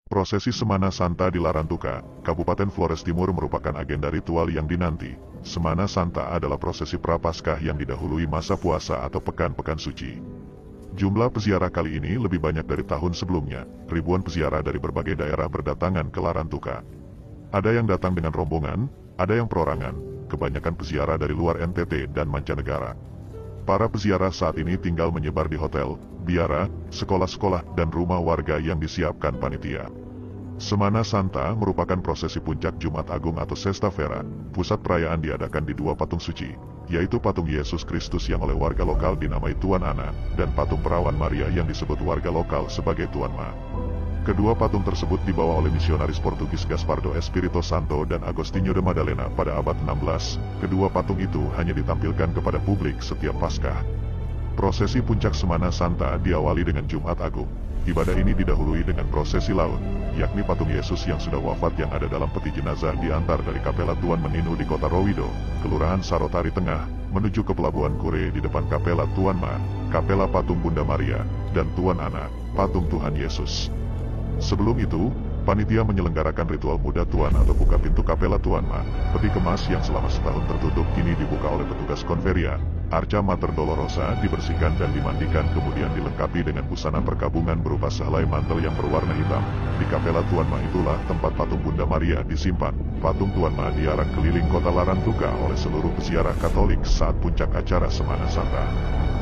Prosesi Semana Santa di Larantuka, Kabupaten Flores Timur merupakan agenda ritual yang dinanti. Semana Santa adalah prosesi prapaskah yang didahului masa puasa atau pekan-pekan suci. Jumlah peziarah kali ini lebih banyak dari tahun sebelumnya. Ribuan peziarah dari berbagai daerah berdatangan ke Larantuka. Ada yang datang dengan rombongan, ada yang perorangan, kebanyakan peziarah dari luar NTT dan mancanegara. Para peziarah saat ini tinggal menyebar di hotel, biara, sekolah-sekolah, dan rumah warga yang disiapkan panitia. Semana Santa merupakan prosesi puncak Jumat Agung atau Sesta Vera. Pusat perayaan diadakan di dua patung suci, yaitu patung Yesus Kristus yang oleh warga lokal dinamai Tuan Ana, dan patung Perawan Maria yang disebut warga lokal sebagai Tuan Ma. Kedua patung tersebut dibawa oleh misionaris Portugis Gaspardo Espírito Santo dan Agostinho de Madalena pada abad 16. Kedua patung itu hanya ditampilkan kepada publik setiap Paskah. Prosesi puncak Semana Santa diawali dengan Jumat Agung. Ibadah ini didahului dengan prosesi laut, yakni patung Yesus yang sudah wafat yang ada dalam peti jenazah diantar dari Kapela Tuan Meninu di Kota Rowido, Kelurahan Sarotari Tengah, menuju ke Pelabuhan Kure di depan Kapela Tuan Ma, Kapela Patung Bunda Maria, dan Tuan Ana, Patung Tuhan Yesus. Sebelum itu, panitia menyelenggarakan ritual muda Tuan atau buka pintu Kapela Tuan Ma. Peti kemas yang selama setahun tertutup kini dibuka oleh petugas konferia. Arca Mater Dolorosa dibersihkan dan dimandikan, kemudian dilengkapi dengan busana perkabungan berupa sehelai mantel yang berwarna hitam. Di Kapela Tuan Ma itulah tempat patung Bunda Maria disimpan. Patung Tuan Ma diarak keliling kota Larantuka oleh seluruh peziarah Katolik saat puncak acara Semana Santa.